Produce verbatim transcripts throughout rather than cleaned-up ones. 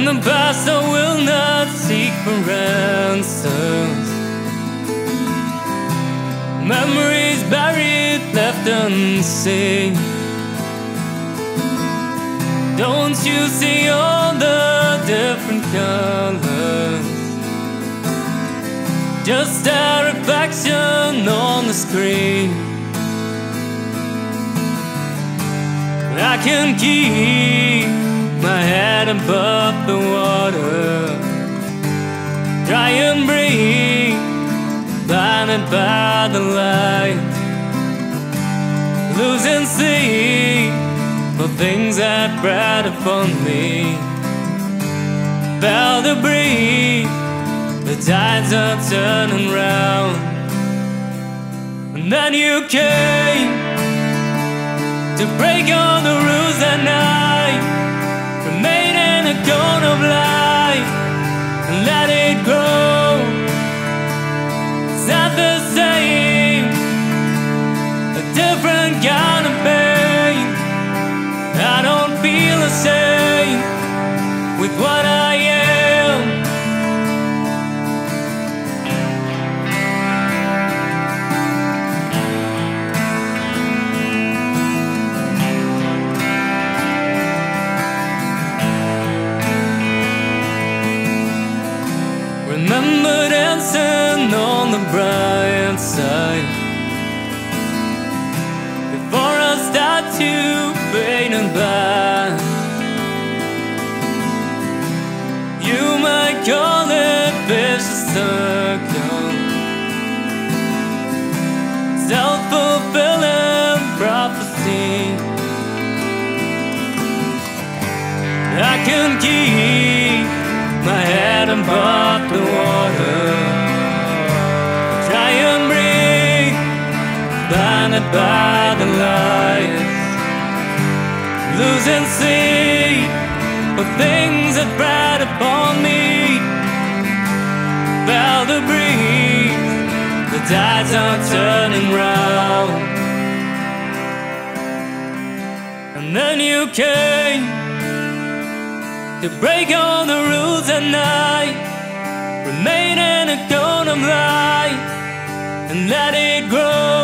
the past I will not seek for answers. Memories buried, left unseen. Don't you see all the different colors? Just a reflection on the screen. I can keep my head above the water, try and breathe, blinded by the light, losing sleep for things that brought upon me. Felt the breeze, the tides are turning round. And then you came to break all the rules that night, remain in a cone of light and let it grow. It's not the same, a different kind of pain. I don't feel the same with what I am. Remember dancing on the bright side before I start to fade and blind. You might call it vicious circle, self-fulfilling prophecy. I can keep my head above the water, try and breathe, blinded by the lights, losing sleep for things that brought upon me. Felt the breeze, the tides are turning round. And then you came to break all the rules at night, remain in a cone of light and let it grow.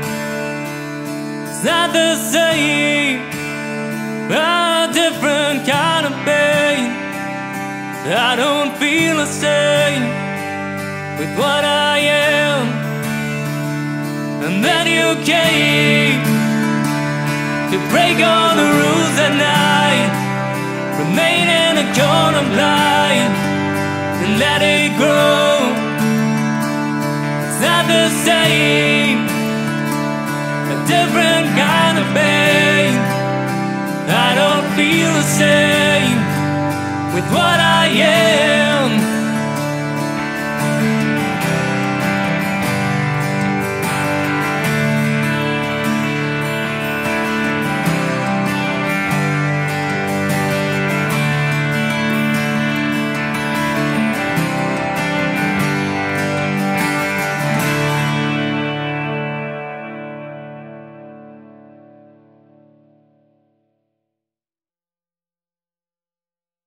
It's not the same, a different kind of pain. I don't feel the same with what I am. And then you came to break all the rules at night, remain in a cone of light and let it grow. It's not the same, a different kind of pain. I don't feel the same with what I am.